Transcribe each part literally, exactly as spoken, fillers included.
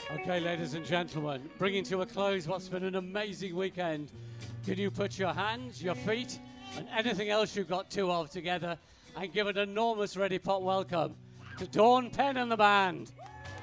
Okay, ladies and gentlemen, bringing to a close what's been an amazing weekend. Can you put your hands, your feet, and anything else you've got two of together and give an enormous Ready Pot welcome to Dawn Penn and the band.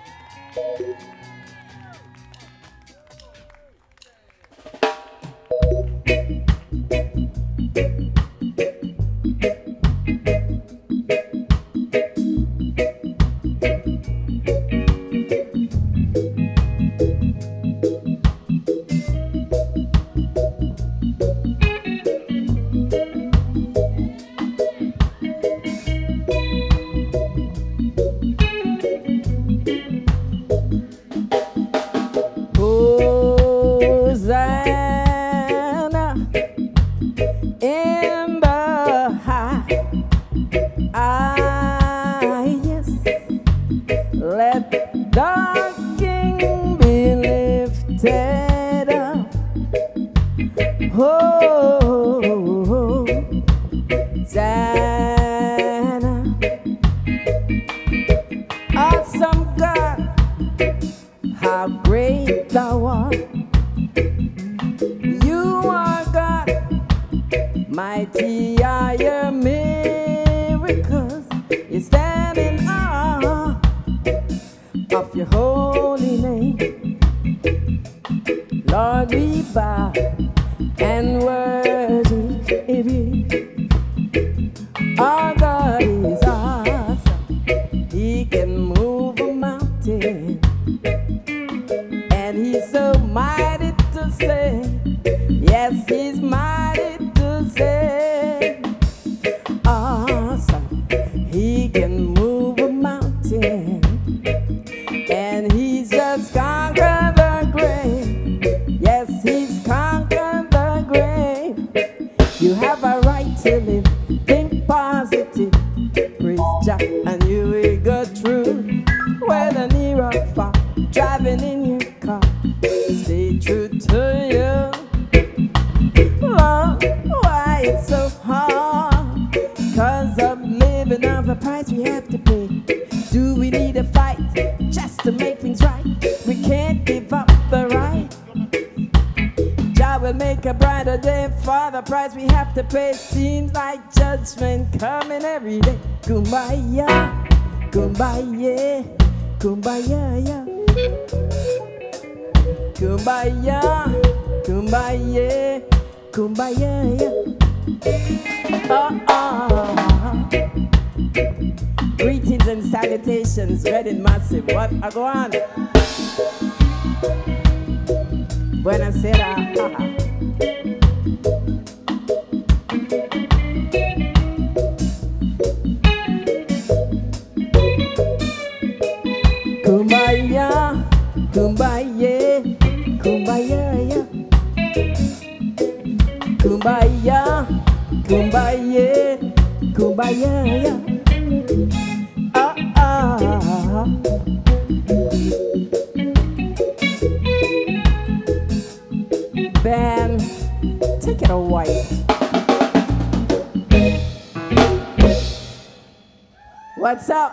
What's up?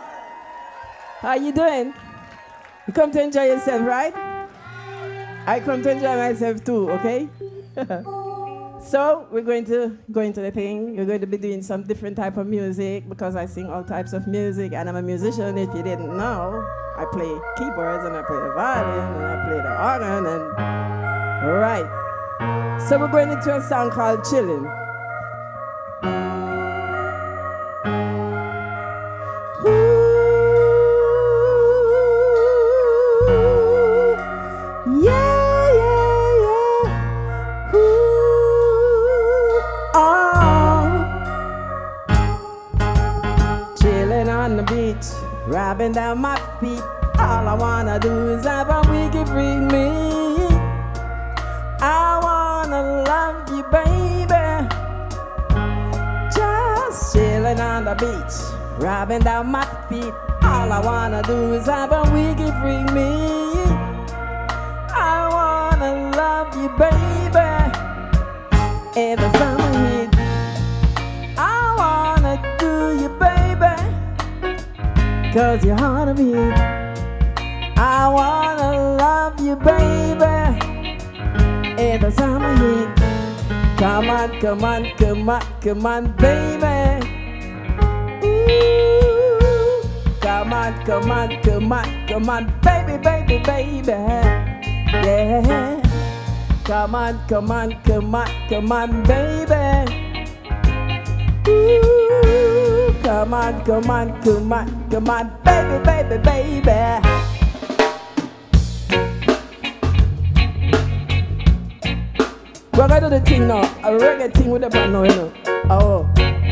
How you doing? You come to enjoy yourself, right? I come to enjoy myself too, okay? So we're going to go into the thing. We're going to be doing some different type of music because I sing all types of music and I'm a musician. If you didn't know, I play keyboards and I play the violin and I play the organ and all right. So we're going into a song called Chillin'. Rubbing down my feet, all I wanna do is have a wiggy free me. I wanna love you, baby. Just chilling on the beach, rubbing down my feet. All I wanna do is have a wiggy free me. I wanna love you, baby. In the summer heat, I wanna do you, baby. Cause you're hard to beat. I wanna love Come on, come on, come on, come on, baby. Ooh. Come on, come on, come on, come on, baby, baby, baby. Yeah. Come on, come on, come on, come on, baby. Ooh. Come on, come on, come on, come on, baby, baby, baby. We're gonna do the thing now, a reggae thing with the band now, you know. Oh.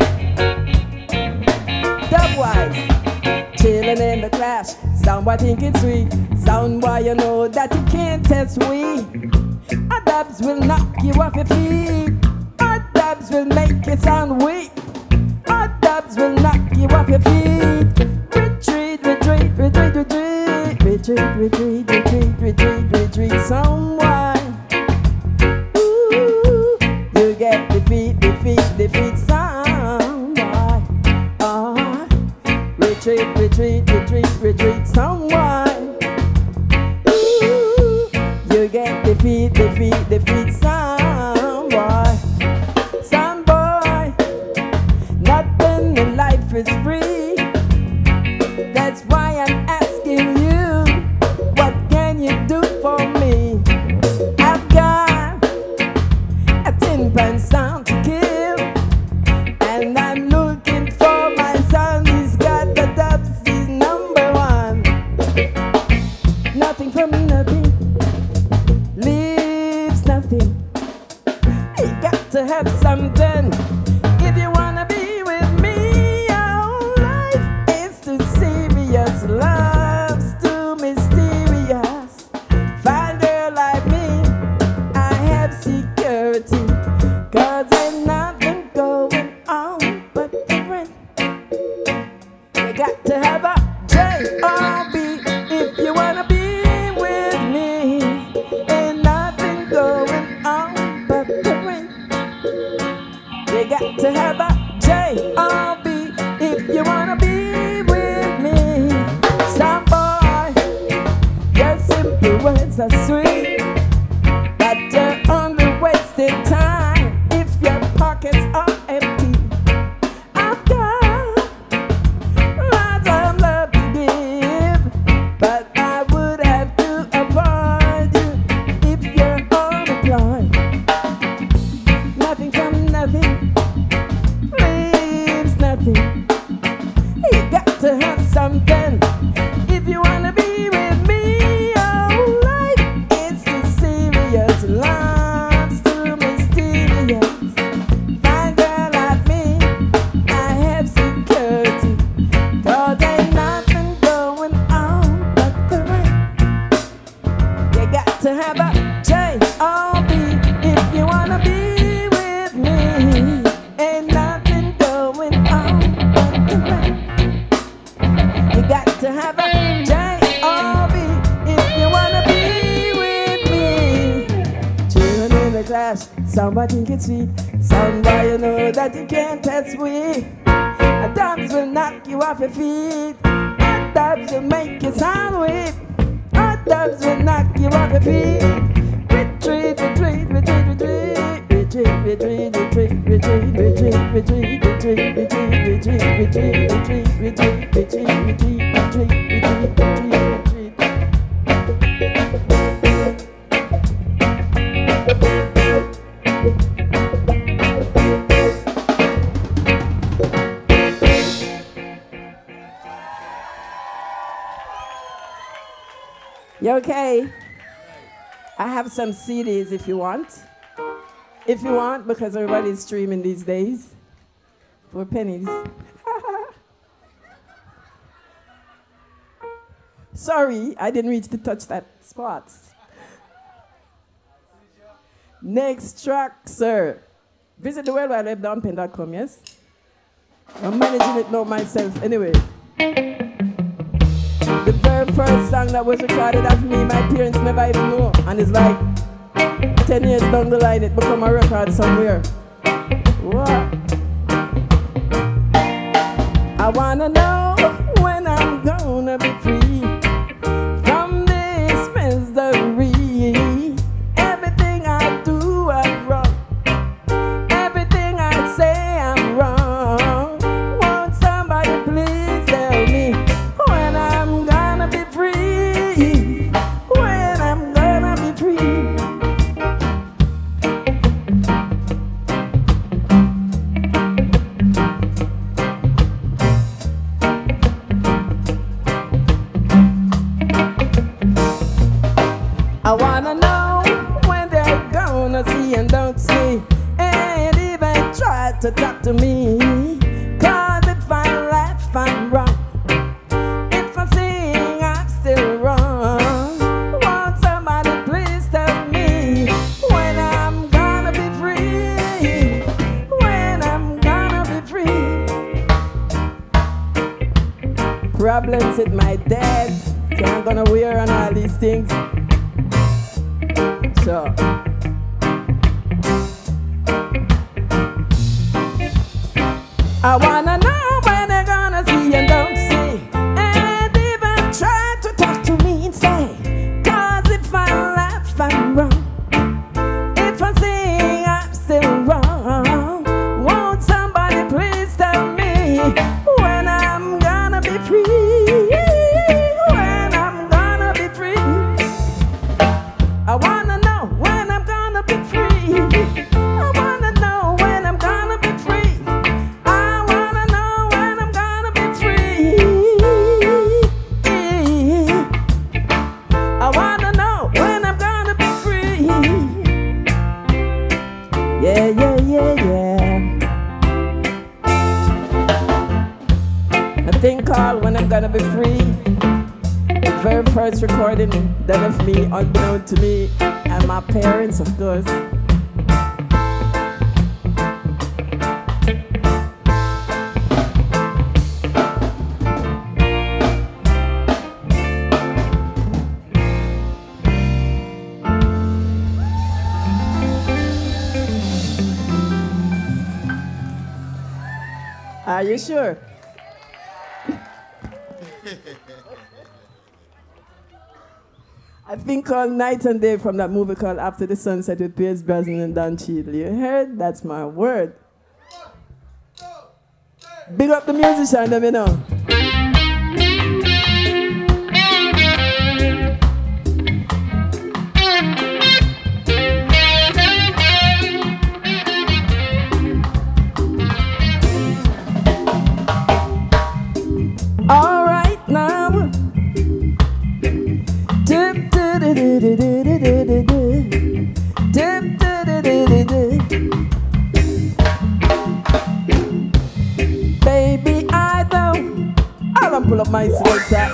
Dubwise, chillin' in the clash. Soundboy think it's sweet. Soundboy, you know that you can't test we. Our dubs will knock you off your feet. Our dubs will make you sound weak. Our dubs will knock you off your feet. Retreat, retreat, retreat, retreat. Retreat, retreat, retreat, retreat, retreat. Someone. Ooh, you get defeat, defeat, defeat. Someone. Uh, retreat, retreat, retreat, retreat. Someone. Ooh, you get defeat, defeat, defeat. Someone. Some boy. Nothing in life is free. That's why I'm asking you, what can you do for me? I've got a tin pan sound to kill, and I'm looking for my son. He's got the dubs, he's number one. Nothing from nothing leaves nothing. You got to have something if you wanna be with me. Oh, life is too serious, love's too mysterious. Find a girl like me, I have security, 'cause ain't nothing going on but the rent. You got to have a J O B if you wanna be with me. Ain't nothing going on but the rent. You got to have a J O B if you wanna be with me. Some boy, your simple words are sweet, but you're only wasting time if your pockets are empty. I've got lots of love to give, but I would have to avoid you if you're unemployed. Nothing from nothing leaves nothing. You got to have something if you wanna be with me. Oh, life is too serious, love's too mysterious. Find a girl like me, I have security, 'cause ain't nothing going on but the rent. You got to have a J O B if you wanna be with me. Ain't nothing going on but the rent. You got to have a J O B if you wanna be with me. Children in the class, somebody think it's sweet. Somebody you know that you can't test with. A dubs will knock you off your feet. A dubs will make you sound weak. A dubs will knock you off your feet. Retreat, retreat, retreat, retreat. Retreat, retreat, retreat, retreat, retreat, retreat, retreat, retreat, retreat, retreat, retreat, retreat, retreat, retreat, retreat, retreat, retreat, retreat. You okay? I have some C Ds if you want. If you want, because everybody's streaming these days for pennies. Sorry, I didn't reach to touch that spot. Next track, sir. Visit the World Wide Web, Donpen dot com, yes? I'm managing it now myself. Anyway. The very first song that was recorded of me, my parents never even know. And it's like ten years down the line, it become a record somewhere. What? I wanna know when I'm gonna be free from this misery. Everything I do, I wrong. I wanna know when they're gonna see and don't see, and even try to talk to me. Cause if I laugh, I'm wrong. If I sing, I'm still wrong. Won't somebody please tell me when I'm gonna be free? When I'm gonna be free? Problems with my dad, so I'm gonna wear on all these things. So I wanna know when they're gonna see and don't see, and even try to talk to me and say, cause if I laugh, I'm wrong. If I sing, I'm still wrong. Won't somebody please tell me when I'm gonna be free? When I'm gonna be free? I wanna know when I'm gonna be free. I wanna know when I'm gonna be free. I wanna know when I'm gonna be free. I wanna know when I'm gonna be free. Yeah, yeah, yeah, yeah. A thing called When I'm Gonna Be Free. The very first recording done of me, unknown to me and my parents, of course. Are you sure? I think called Night and Day from that movie called After the Sunset with Pierce Brosnan and Don Cheadle. You heard? That's my word. Big up the musician, let me know. All right now. Dip, dip, dip, dip, dip, dip, dip, dip, dip, dip. Baby, I don't. I'll pull up my sweater.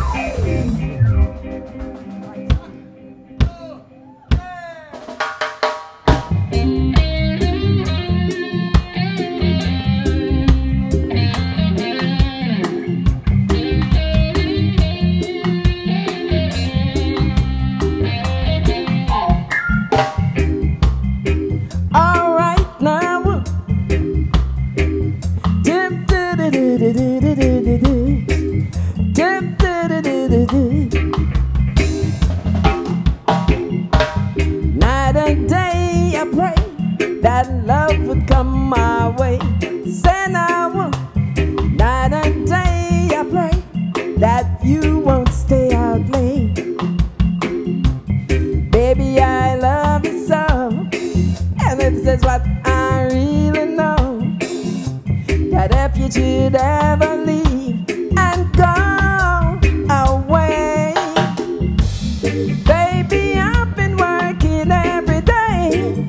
Night and day I pray that love would come my way. Say now, night and day I pray that you won't stay out late. Baby, I love you so, and if this is what I really know, that if you should ever leave and go away, baby, I've been working every day.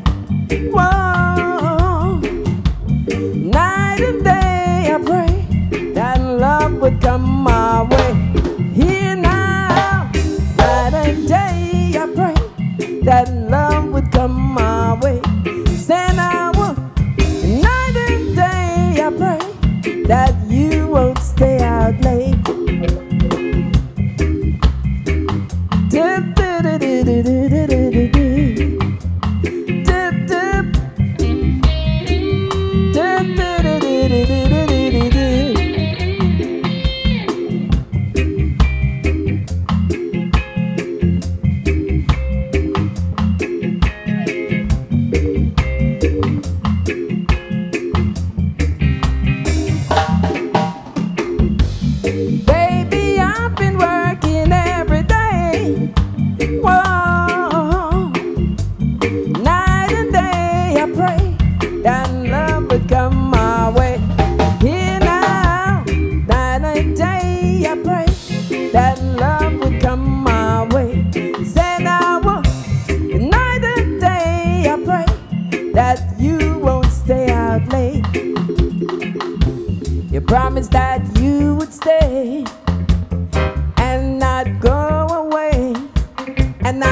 Whoa. Night and day I pray that love would come my way. Here now, night and day I pray that love would come my way. Say now, night and day I pray that you won't stay out late. Dip, dip, dip, dip, dip, dip, dip, dip, dip. Dip, dip, dip, dip, dip, dip, dip.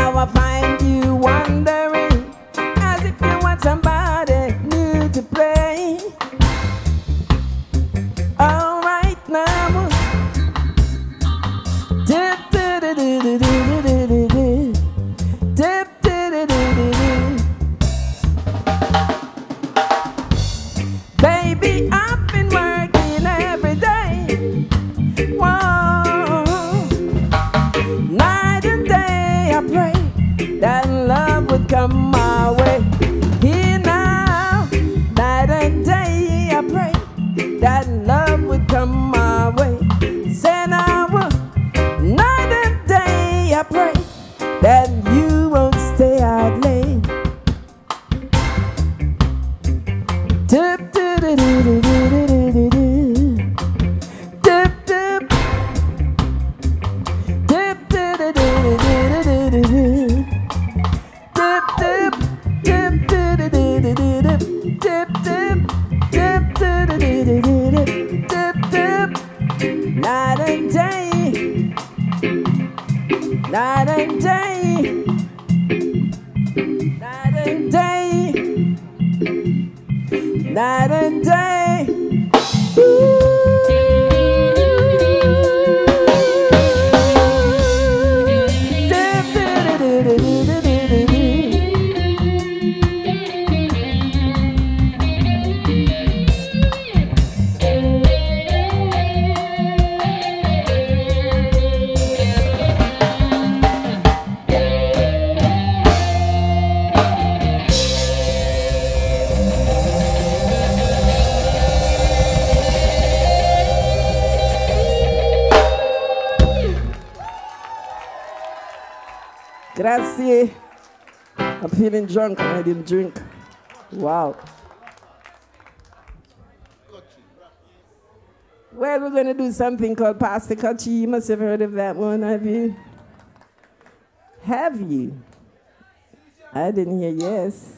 now I find you wondering, as if you want somebody new to play. All right now. Dip, dip, dip, dip, dip, dip, dip, dip, dip, dip. Baby, I've been working every day. Whoa. Night and day I pray that love would come my way. Here now, night and day I pray that love would come my way. Say now, night and day I pray that you won't stay out late. Dip, dip, dip, dip, dip, dip, dip, dip. Dip, dip, dip, dip, dip, dip, dip. Dip, dip, dip, dip, dip, dip, dip, dip, dip, dip, dip. Night and day, night and day, night and day, night and day. Ooh. Grazie. I'm feeling drunk and I didn't drink. Wow. Well, we're going to do something called Pass the Kochi. You must have heard of that one, have you? Have you? I didn't hear yes.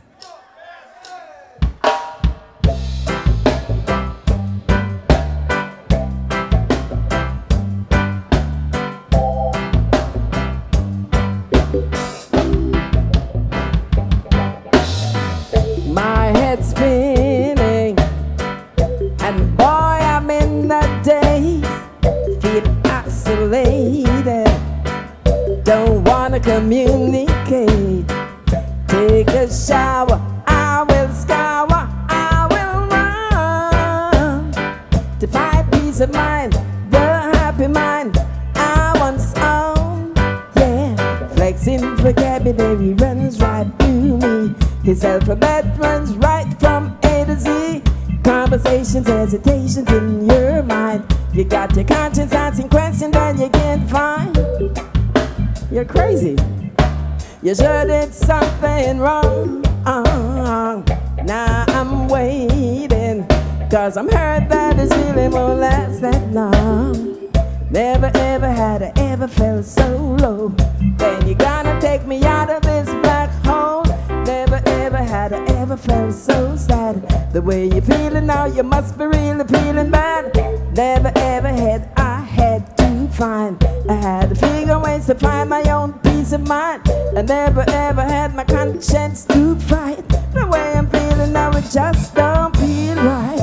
Communicate. Take a shower, I will scour, I will run to find peace of mind, the happy mind I once owned. Yeah, flexing vocabulary runs right through me. His alphabet runs right from A to Z. Conversations, hesitations in your mind. You got your conscience asking questions that you can't find. You're crazy. You sure did something wrong. Uh, now I'm waiting, cause I'm hurt that this feeling won't last that long. Never ever had I ever felt so low. Then you gonna take me out of this black hole. Never ever had I ever felt so sad. The way you're feeling now, you must be really feeling bad. Never ever had I had to find. I had to figure ways to find my own peace of mind. I never ever had my conscience to fight. The way I'm feeling now, it just don't feel right.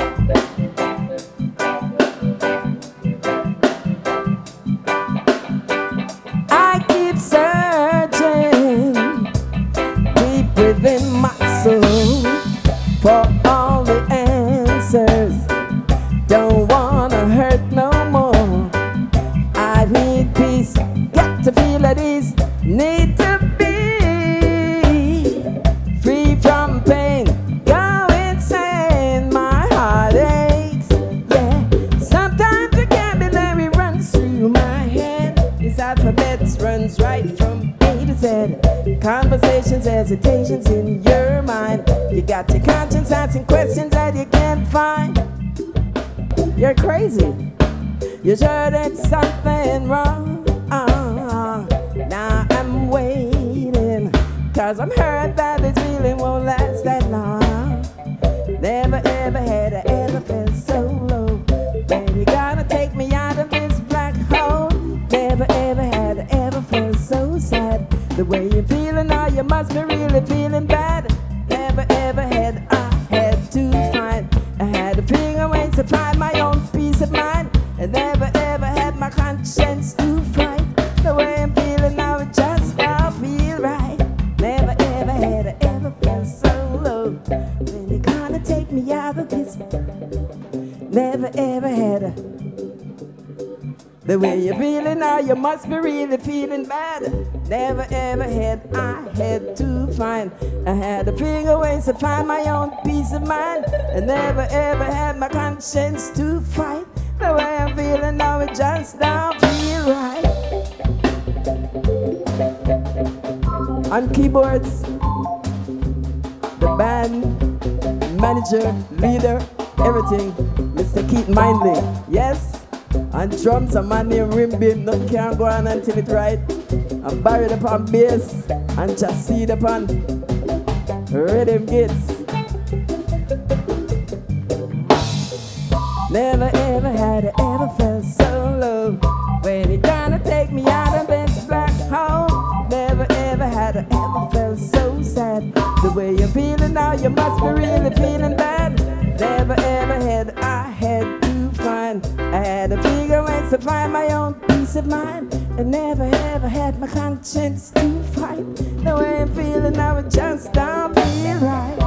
I keep searching deep within my soul for all the answers. Don't wanna hurt no more. I need peace, got to feel at ease. Need to be free from pain. Go insane, my heart aches. Yeah, sometimes the vocabulary runs through my head. This alphabet runs right from A to Z. Conversations, hesitations in your mind. You got your conscience asking questions that you can't find. You're crazy. You sure did something wrong. Uh, now I'm waiting, cause I'm hurt that this feeling won't last that long. Never ever had I ever felt so low. Then you gotta take me out of this black hole. Never ever had I ever felt so sad. The way way you feeling now, you must be really feeling bad. Never ever had I had to find. I had a finger ways to find my own peace of mind. I never ever had my conscience to fight. The way I'm feeling now, it just don't feel right. Never ever had I ever felt so low. When you gonna take me out of this? Never ever had I. The way you're feeling now, you must be really feeling bad. Never ever had I had to find. I had a finger ways to find my own peace of mind. I never ever had my conscience to fight. The way I'm feeling now, it just don't feel right. On keyboards, the band, manager, leader, everything, Mister Keith Mindley. Yes? On drums, a man named Rimbim, nothing can go on until it's right. I'm buried upon bass, and just seed upon rhythm gits. Never ever had I ever felt so low. When you gonna take me out of this black hole? Never ever had I ever felt so sad. The way you're feeling now, you must be really feeling bad. Never ever had I had to find. I had to figure ways to find my own peace of mind. I never ever had my conscience to fight. The way I'm feeling now, it just don't feel right.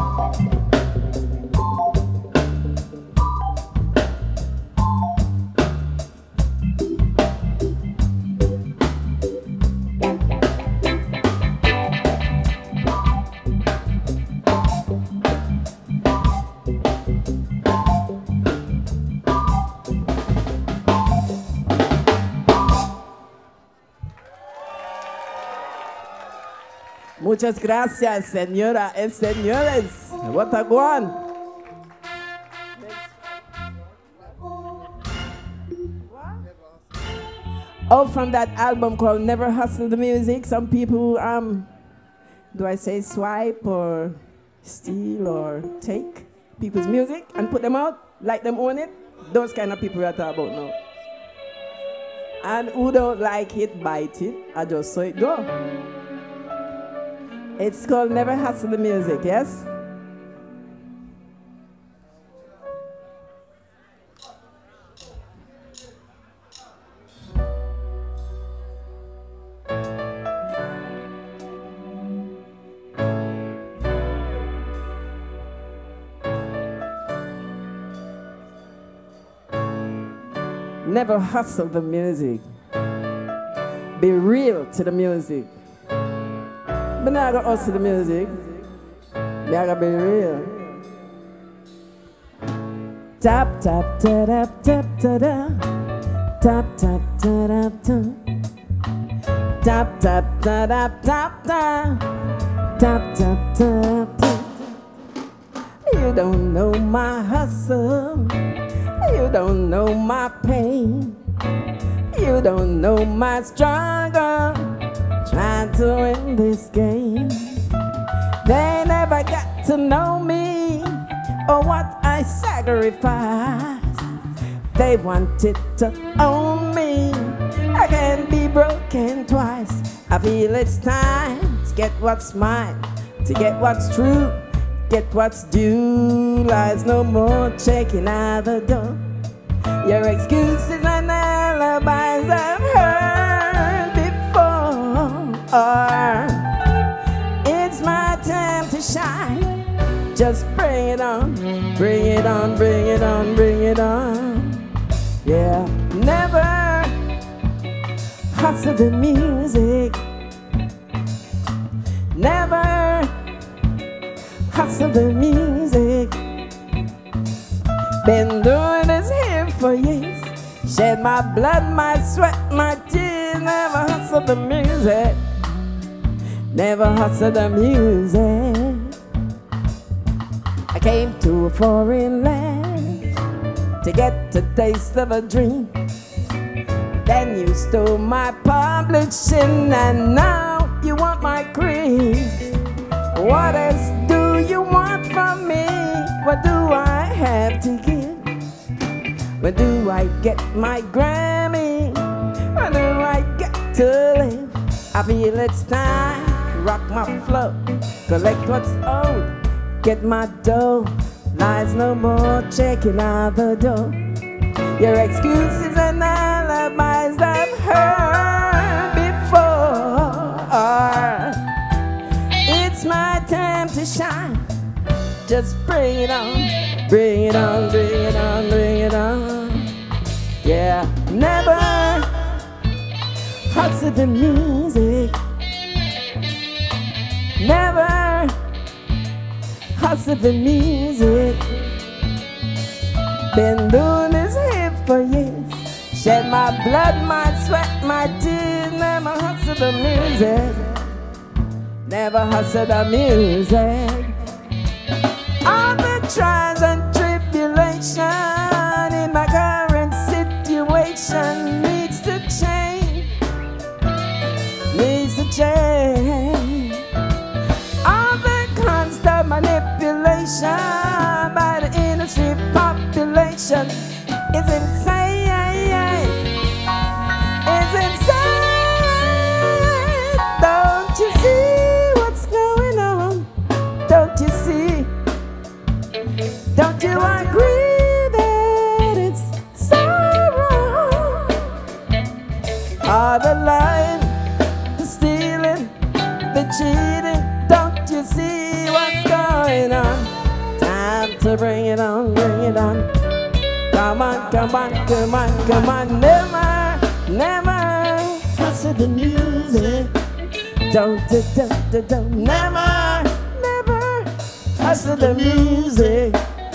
Muchas gracias, señora y señores. What a one. Oh, from that album called Never Hustle the Music. Some people, um, do I say swipe or steal or take people's music and put them out, like them own it? Those kind of people we are talking about now. And who don't like it, bite it, I just saw it go. It's called Never Hustle the Music, yes? Never hustle the music. Be real to the music. But now I gotta hustle the music. Me I gotta be real. Tap tap ta tap tap ta da. Tap tap ta tap ta. Tap tap ta tap tap ta. Tap tap ta ta. You don't know my hustle. You don't know my pain. You don't know my struggle. Trying to win this game. They never got to know me or what I sacrificed. They wanted to own me. I can't be broken twice. I feel it's time to get what's mine, to get what's true, get what's due. Lies no more checking out the door. Your excuses and alibis I've heard before. Or it's my time to shine. Just bring it on, bring it on, bring it on, bring it on. Yeah, never hustle the music. Never hustle the music. Been doing this here for years. Shed my blood, my sweat, my tears. Never hustle the music. Never hustle the music. I came to a foreign land to get a taste of a dream. Then you stole my publishing, and now you want my cream. What else do you want from me? What do I have to give? When do I get my Grammy? When do I get to live? I feel it's time rock my flow, collect what's owed, get my dough. Lies no more, checking out the door. Your excuses and alibis I've heard before. It's my time to shine. Just bring it on, bring it on, bring it on, bring it on. Yeah, never hustle the music. Never hustle the music. Been doing this here for years. Shed my blood, my sweat, my tears. Never hustle the music. Never hustle the music. All the trials and tribulation in my current situation needs to change. Needs to change. All the constant manipulation by the industry population is insane. It's insane. Don't you see what's going on? Don't you see? Don't you agree that it's so wrong? All the lying, the stealing, the cheating. Don't you see what's going on? Time to bring it on, bring it on. Come on, come on, come on, come on. Never, never hustle the music. Don't, don't, don't, don't. Never, never hustle the music.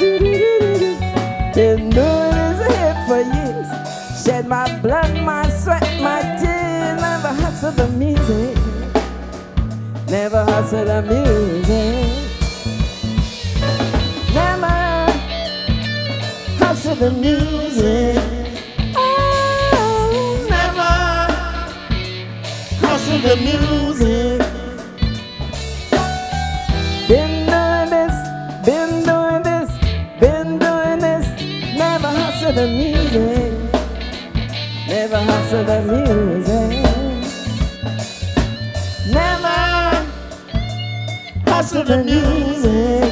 Been doing this here for years. Shed my blood, my sweat, my tears. Never hustle the music. Never hustle the music. Never hustle the music. Oh, never hustle the music. Been doing this, been doing this, been doing this. Never hustle the music. Never hustle the music. Never hustle the music.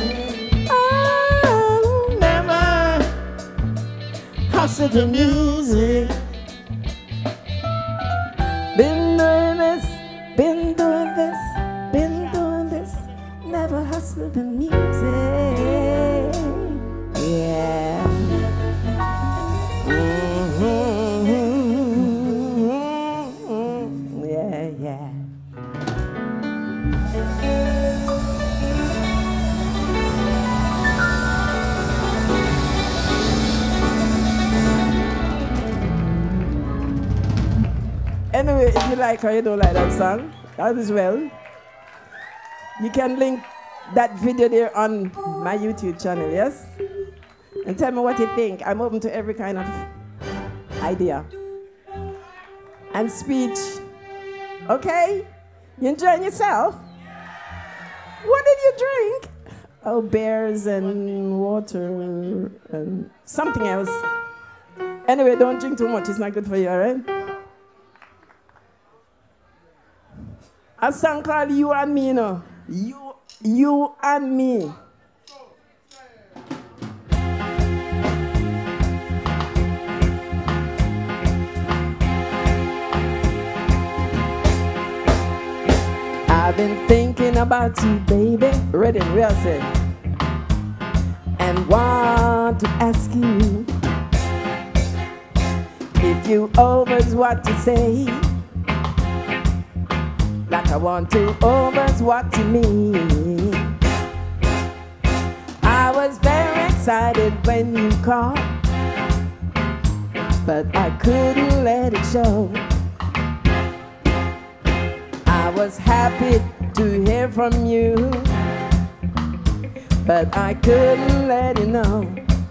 Oh, never hustle the music. Been doing this, been doing this, been doing this. Never hustle the music. Yeah. Mm-hmm. Yeah, yeah. Anyway, if you like or you don't like that song, that as well, you can link that video there on my YouTube channel, yes? And tell me what you think. I'm open to every kind of idea and speech. Okay? You enjoying yourself? What did you drink? Oh, beers and water and something else. Anyway, don't drink too much. It's not good for you, all right? A song called You and Me, you know. You, you and Me. I've been thinking about you, baby. Ready, real set. And want to ask you if you always what to say. Like I want to always what to me. I was very excited when you called, but I couldn't let it show. I was happy to hear from you, but I couldn't let you know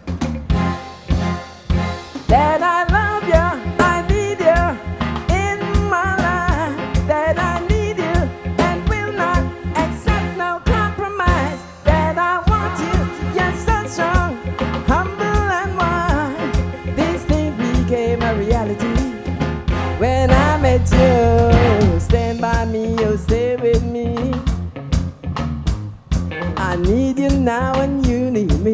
that I love you, I need you in my life, that I need you and will not accept no compromise, that I want you, you're so strong, humble and wise. These things became a reality when I met you. Stand by me, you stay with me. need you now and you need me.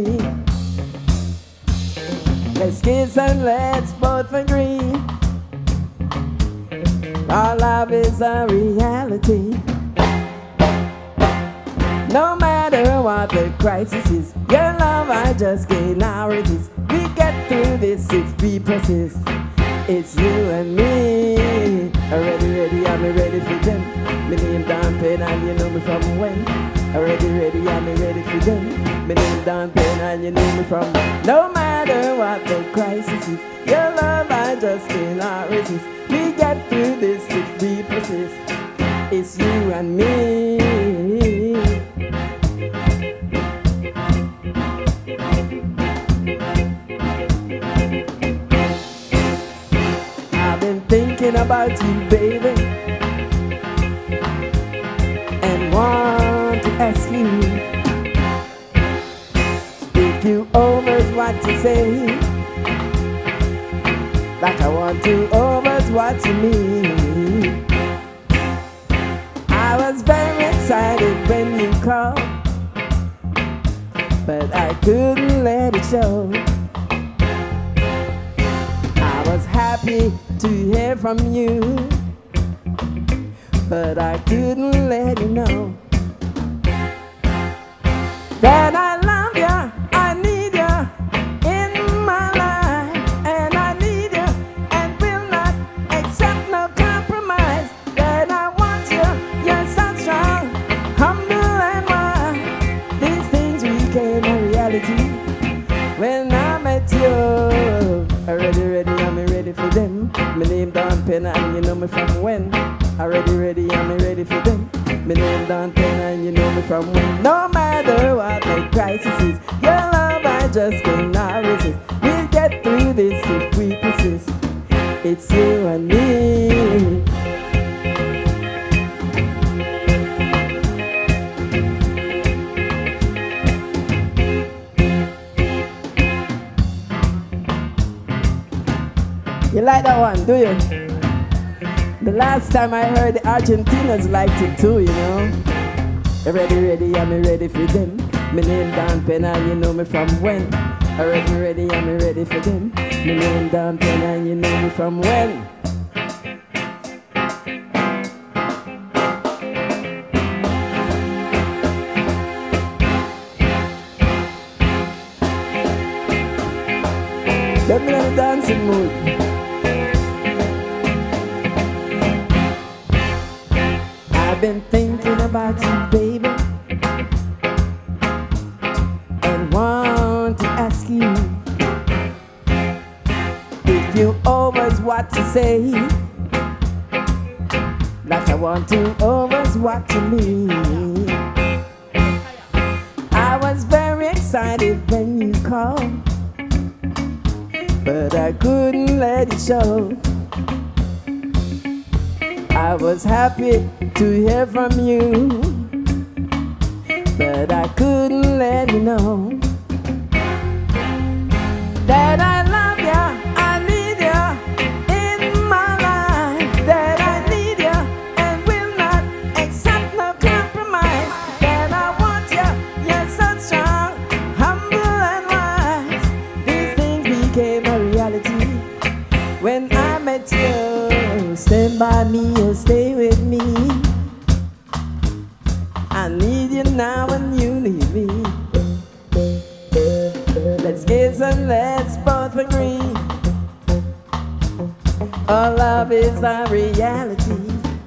Let's kiss and let's both agree. Our love is a reality. No matter what the crisis is, your love I just cannot resist. We get through this if we persist. It's you and me. Already ready, I'm ready for them. My name Don Pen and you know me from when. Already ready, I'm ready for them. My name Don Pen and you know me from when. No matter what the crisis is, your love I just cannot resist. We get through this if we persist. It's you and me. I've been thinking about you, baby, and want to ask you if you always what to say, like I want to always what to me. I was very excited when you called, but I couldn't let it show. I was happy to hear from you, but I couldn't let you know that I love you, I need you in my life, and I need you and will not accept no compromise. That I want you, you're so strong, humble and wise. These things became a reality when I met you. Already ready, I'm ready for them. My name Don Pen and you know me from when. Already ready, I'm ready for them. My name Don Pen and you know me from when. No matter what the crisis is, your love I just cannot resist. We'll get through this if we persist. It's you and me. You like that one, do you? The last time I heard the Argentinos liked it too, you know. Ready, ready, I'm ready for them. My name Don Pen and you know me from when. Already ready, I'm ready for them. My name Don Pen and you know me from when. Let me in the dancing mood. I've been thinking about you, baby, and want to ask you if you always what to say, like I want to always what to me. I was very excited when you called, but I couldn't let it show. I was happy to hear from you, but I couldn't let you know that I love you, I need you in my life, that I need you and will not accept no compromise, that I want you, you're so strong, humble and wise. These things became a reality when I met you. Stand by me or stay with me. I need you now and you need me. Let's kiss and let's both agree. Our love is a reality.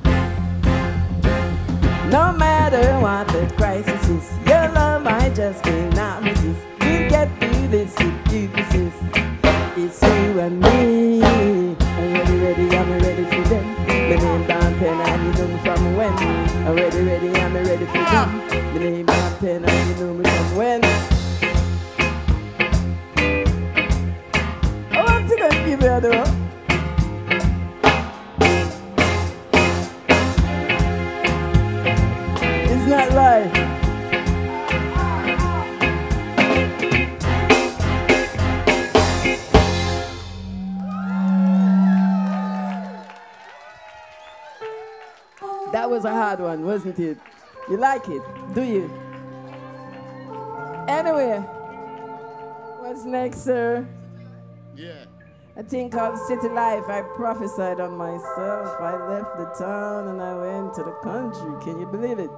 No matter what the crisis is, your love I just cannot resist. We'll get through this if you persist. It's you and me. I'm ready, ready, I'm ready for them. My name Don Pen and you know me from when. I'm ready, ready, I'm ready for them. My name Don Pen and you know me from when. I want to go give you a door. It's not live. That was a hard one, wasn't it? You like it, do you? Anyway, what's next, sir? Yeah. A thing called City Life. I prophesied on myself. I left the town and I went to the country. Can you believe it?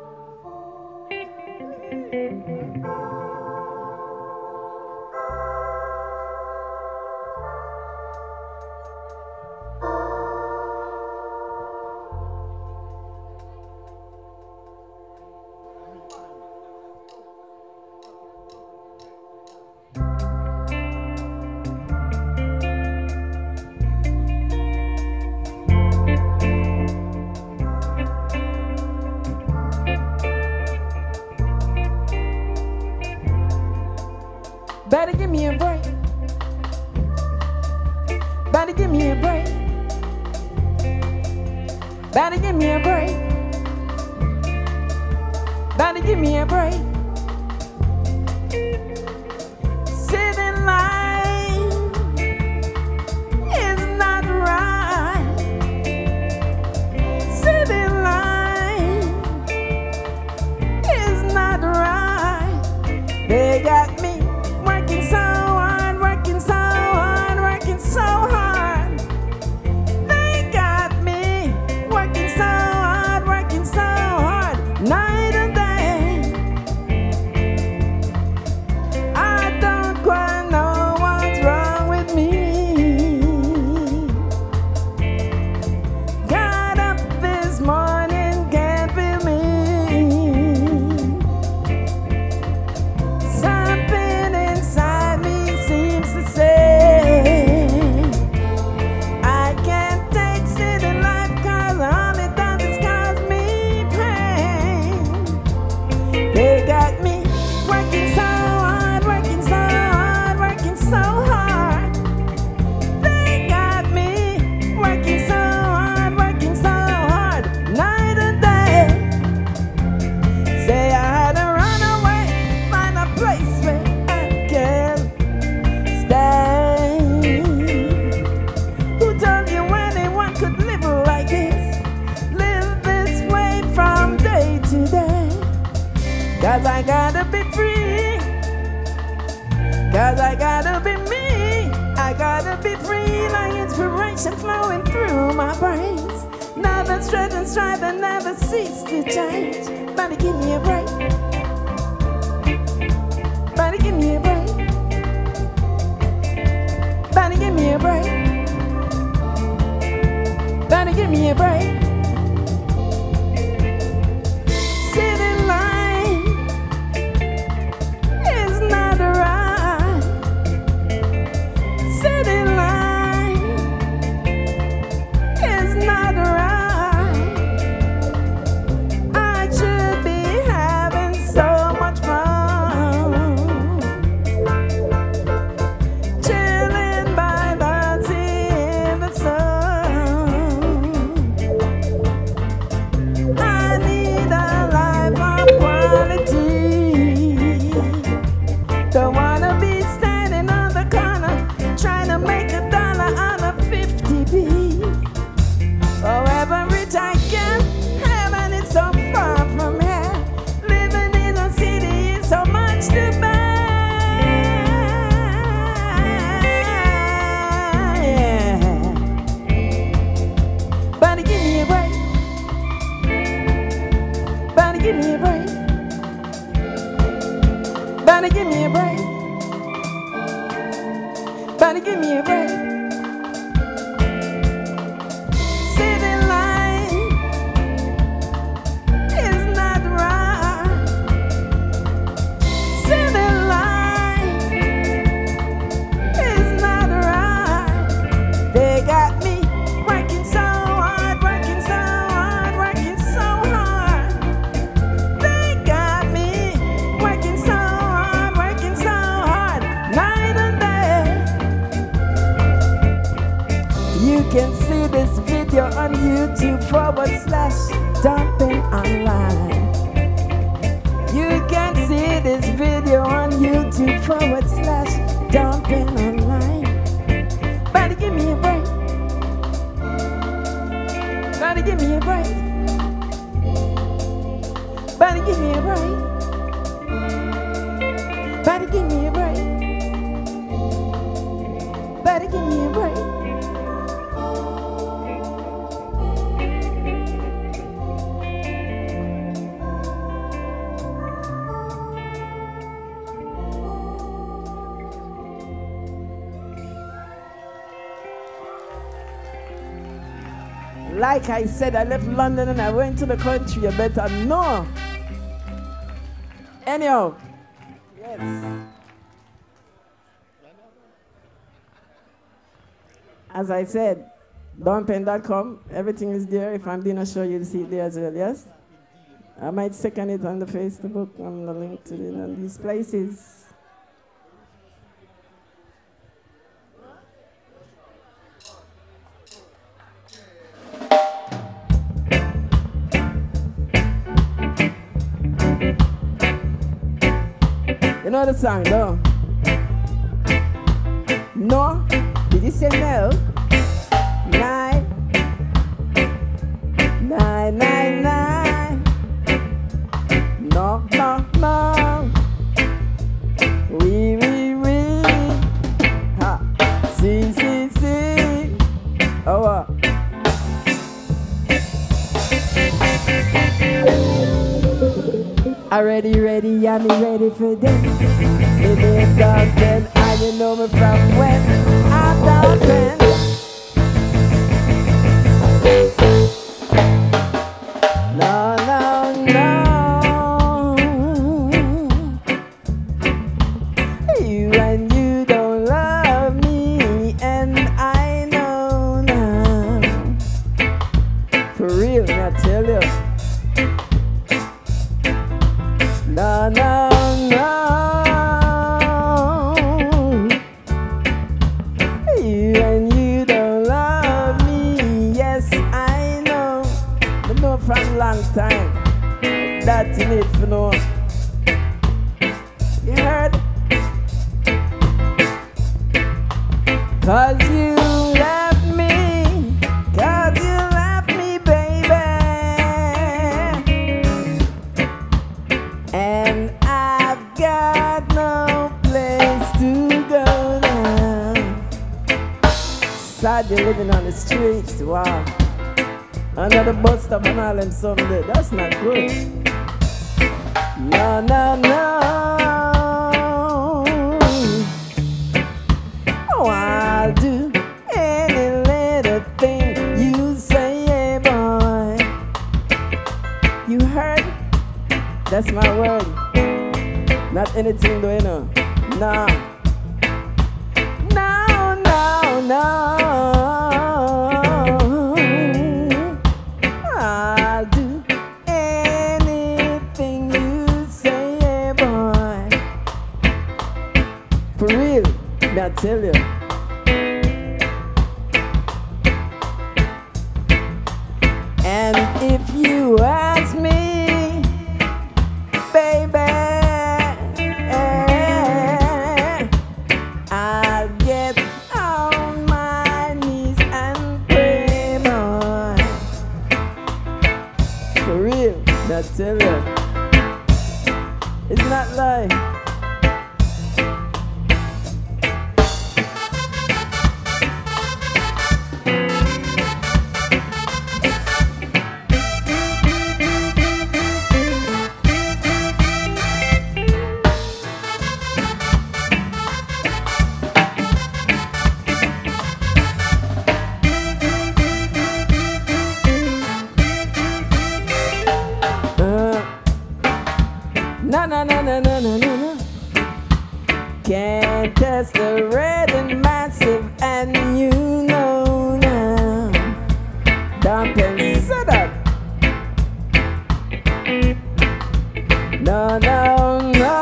Better give me a break. Better give me a break. Better give me a break. Better give me a break. Sitting line is not right. Sitting line is not right. They got me working so hard, working so hard, working so hard. They got me working so hard, working so hard, night and day. I don't quite know what's wrong with me. Got up this morning, can't feel me. Something inside me seems to say I can't take city life, cause all it does is cause me pain. They got me working so hard, working so hard, working so hard. They got me working so hard, working so hard, night and day. Say I had to run away, find a place where I can stay. Who told you anyone could live like this? Live this way from day to day. Cause I gotta be free. Cause I gotta be me. I gotta be free, like inspiration flowing through my brains. Now that strength and strive that never cease to change. Better give me a break. Better give me a break. Better give me a break. Better give me a break. Sitting line is not right. Sitting line is not right. I should be having so much fun, chilling by the sea in the sun. I need a life of quality. Don't wanna be standing on the corner trying to make a dollar on a fifty p. However rich I can, heaven is so far from here. Living in a city is so much to bear. Yeah. Better give me a break. Better give me a break. Better give me a break. Better give me a break. City line is not right. City line is not right. They got me working so hard, working so hard, working so hard. They got me working so hard, working so hard, night and day. You can see this video on YouTube forward slash dumping online. You can see this video on YouTube forward slash dumping online. Better give me a break. Better give me a break. Better give me a break. Better give me a break. Better give me a break. Like I said, I left London and I went to the country. You better know. Anyhow, yes. As I said, dawn pen dot com, everything is there. If I'm doing a show, you'll see it there as well, yes? I might second it on the Facebook, on the link to the, you know, these places. You know the song, no? No? Did you say no? Nine. Nine, nine, nine. No, no, no. Oui, oui, oui. Ha. Si, si, si. Oh, what? I ready, ready, yeah, me ready for them. Me name Dawn Pen, and you know me from when I'm Dawn Pen. No, no, no. You and you don't love me, and I know now. For real, I tell you. No, no, no. You and you don't love me. Yes, I know. I know from long time. That's in it for no. You heard? Cause you left me. Cause you left me, baby. And I've got no place to go now. Sad you're living on the streets, wow. Another bus stop and all them someday, that's not good. No, no, no. Oh, I'll do any little thing you say, boy. You heard? That's my word. Not anything, do you know? No. No, no, no. I'll do anything you say, boy. For real, I tell you. And if you ask me, baby, I'll get on my knees and pray, boy. For real, I tell you, it's not like. No, no, no, no, no, no, no, no. Can't test the red and massive, and you know now. Don't consider. No, no,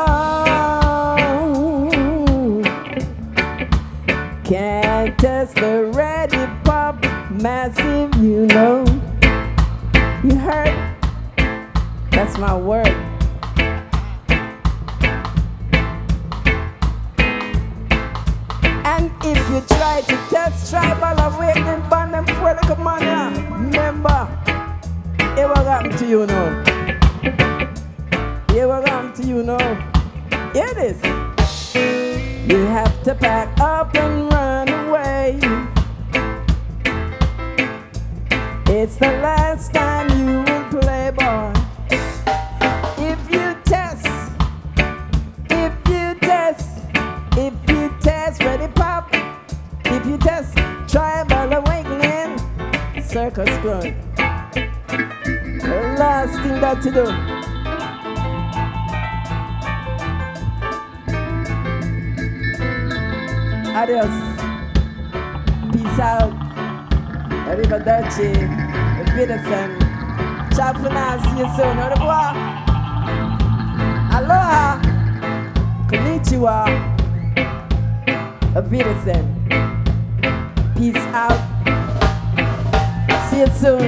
no. Can't test the red hip hop massive, you know. You heard? That's my word. And if you try to test tribal awakening, ban them for the commander. Remember, it will happen to you now. It will happen to you now. Hear this. You have to pack up and run away. It's the last time you will play, boy. If you test, if you test, if you test, ready pop. If you test, tribal awakening, circus clown. The last thing that to do. Adios. Peace out. Arrivederci. Wiedersehen. Ciao for now. See you soon. Au revoir. Aloha. Konnichiwa. Wiedersehen. Peace out. See you soon.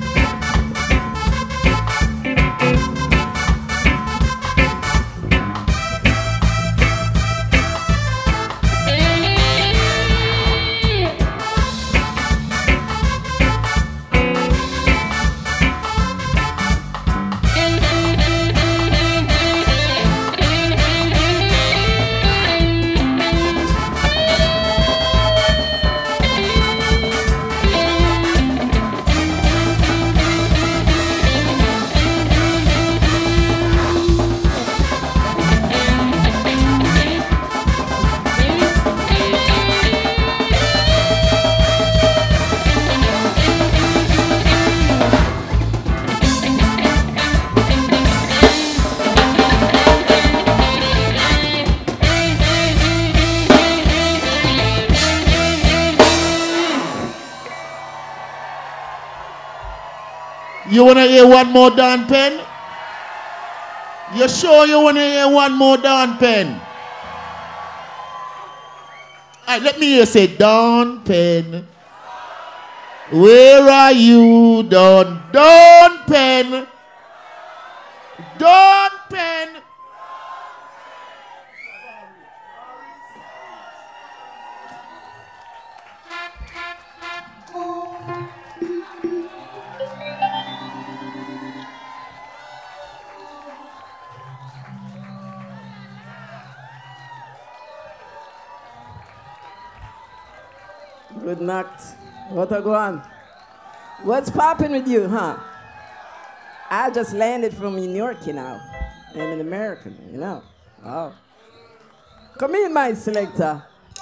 You want to hear one more Don Penn? You sure you want to hear one more Don Penn? All right, let me hear say, Don Penn. Where are you, Don? Don Penn. Don Penn. Good night. What a go on? What's popping with you, huh? I just landed from New York, you know. I'm an American, you know. Oh. Come in, my selector.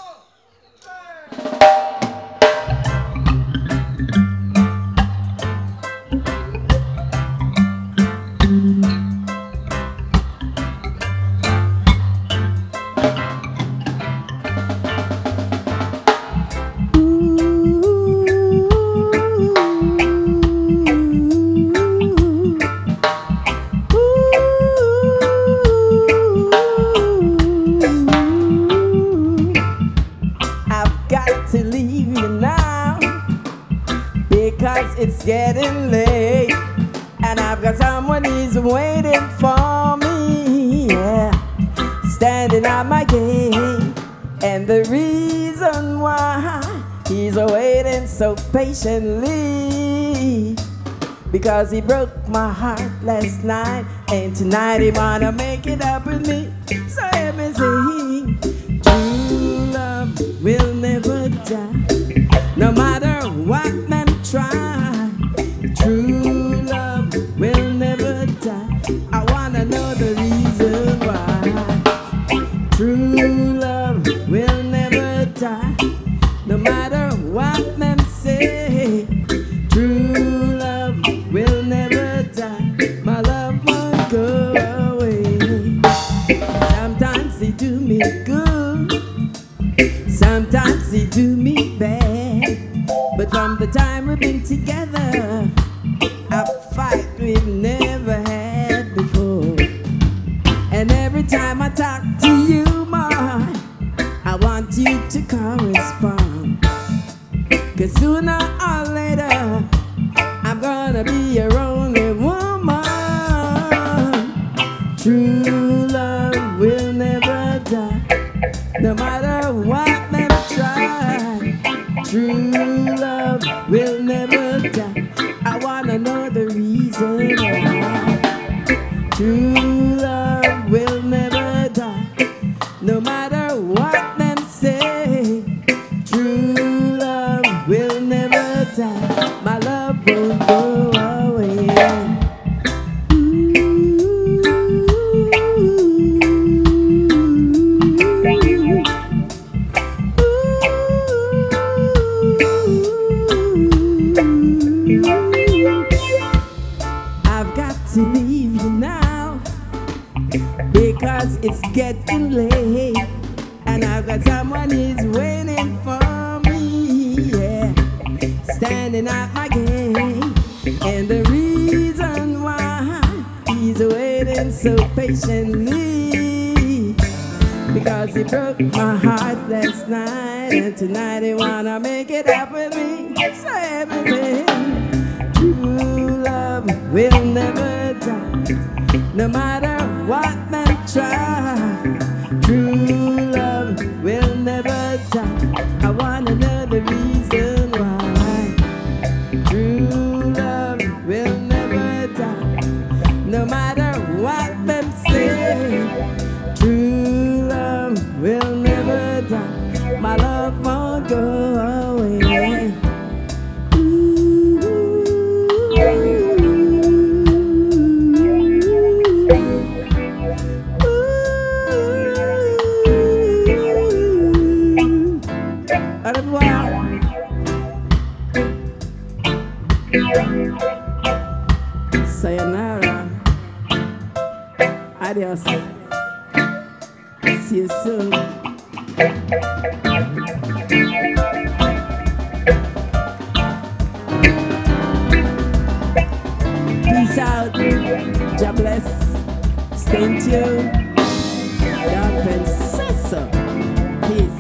It's getting late, and I've got someone who's waiting for me, yeah, standing at my gate. And the reason why he's waiting so patiently, because he broke my heart last night, and tonight he wanna make it up with me. So let me sing. True love will never die, no matter what men try. True love will never die. I wanna know the reason why. True love will never die, no matter what men say. True love will never die. My love won't go away. Sometimes he do me good, sometimes he do me bad, but from the time we've been together, a fight we've never had before. And every time I talk to you more, I want you to correspond, 'cause sooner or later I'm gonna be your only woman. True love will never die, no matter what men try. True love will never die. I wanna know the reason why. True love will never die, no matter what because it's getting late, and I've got someone who's waiting for me, yeah, standing at my gate. And the reason why he's waiting so patiently, because he broke my heart last night, and tonight he wanna make it up with me. So everything, true love will never die, no matter what men try. True love will never die. I wanna know the reason why. True love will never die, no matter what them say. True love will never die. My love won't go away. Au revoir. Sayonara. Adios. See you soon. Peace out. God bless. Stay tuned. God bless. Peace.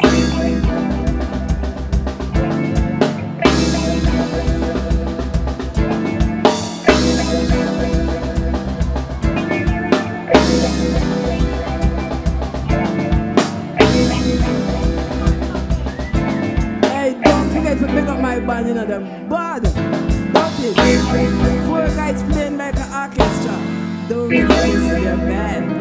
Pick up my band, you know them bad. Don't it? Four guys playing like an orchestra. Don't make it to their band.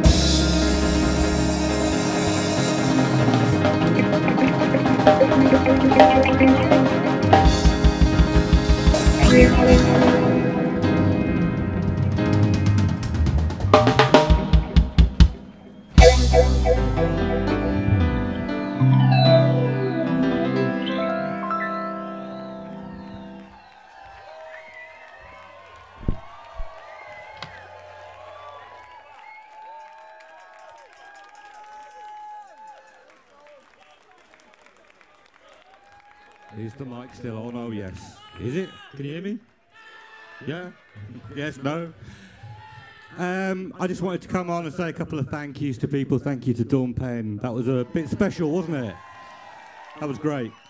Is the mic still on? Oh, yes. Is it? Can you hear me? Yeah? Yes, no? Um, I just wanted to come on and say a couple of thank yous to people. Thank you to Dawn Penn. That was a bit special, wasn't it? That was great.